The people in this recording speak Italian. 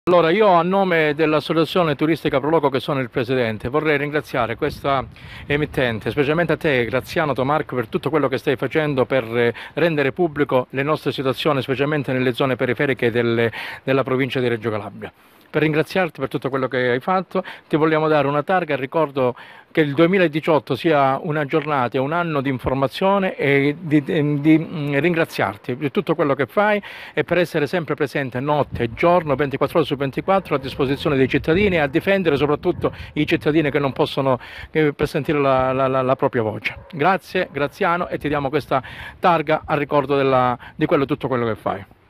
Allora, io a nome dell'Associazione Turistica Proloco, che sono il presidente, vorrei ringraziare questa emittente, specialmente a te, Graziano Tomarco, per tutto quello che stai facendo per rendere pubblico le nostre situazioni, specialmente nelle zone periferiche della provincia di Reggio Calabria. Per ringraziarti per tutto quello che hai fatto, ti vogliamo dare una targa. Ricordo che il 2018 sia una giornata e un anno di informazione e di ringraziarti per tutto quello che fai e per essere sempre presente notte e giorno, 24 ore su 24, a disposizione dei cittadini e a difendere soprattutto i cittadini che non possono per sentire la propria voce. Grazie Graziano, e ti diamo questa targa a ricordo di tutto quello che fai.